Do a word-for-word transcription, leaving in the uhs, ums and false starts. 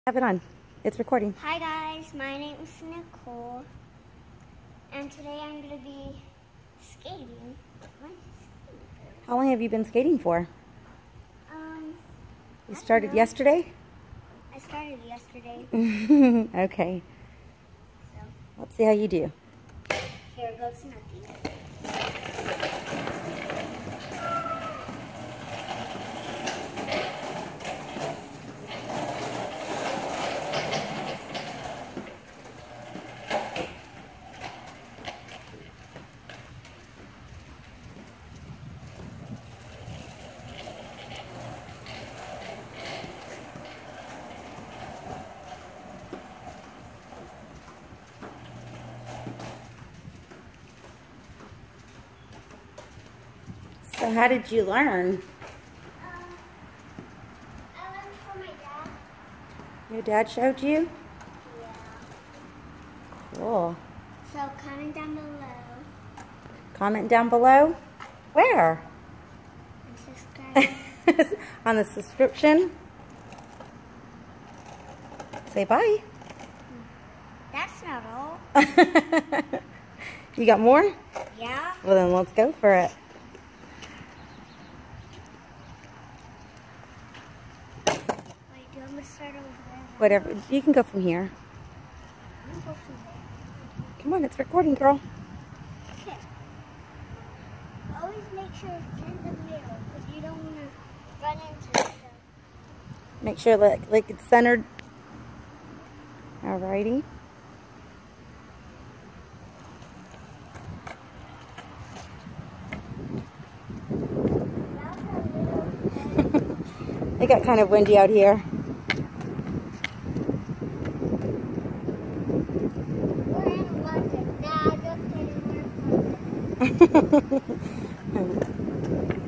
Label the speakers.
Speaker 1: Have it on. It's recording.
Speaker 2: Hi guys, my name is Nicole, and today I'm going to be skating.
Speaker 1: How long have you been skating for?
Speaker 2: Um,
Speaker 1: You started yesterday?
Speaker 2: I started yesterday.
Speaker 1: Okay.
Speaker 2: So,
Speaker 1: Let's see how you do.
Speaker 2: here goes nothing.
Speaker 1: So how did you learn?
Speaker 2: Um, I learned from my dad.
Speaker 1: Your dad showed you?
Speaker 2: Yeah.
Speaker 1: Cool.
Speaker 2: So comment down below
Speaker 1: Comment down below. Where?
Speaker 2: and subscribe.
Speaker 1: On the subscription. Say bye.
Speaker 2: That's not all.
Speaker 1: You got more?
Speaker 2: Yeah.
Speaker 1: Well, then let's go for it.
Speaker 2: Wait, do you want me to start over there?
Speaker 1: Whatever. You can go from here.
Speaker 2: I'm going to go from there.
Speaker 1: Come on, it's recording, girl.
Speaker 2: Okay. Always make sure it's in the middle because you don't want to run into stuff.
Speaker 1: Make sure like, like it's centered. Alrighty. It got kind of windy out here.
Speaker 2: We're in London. Nah, just kidding. We're in London.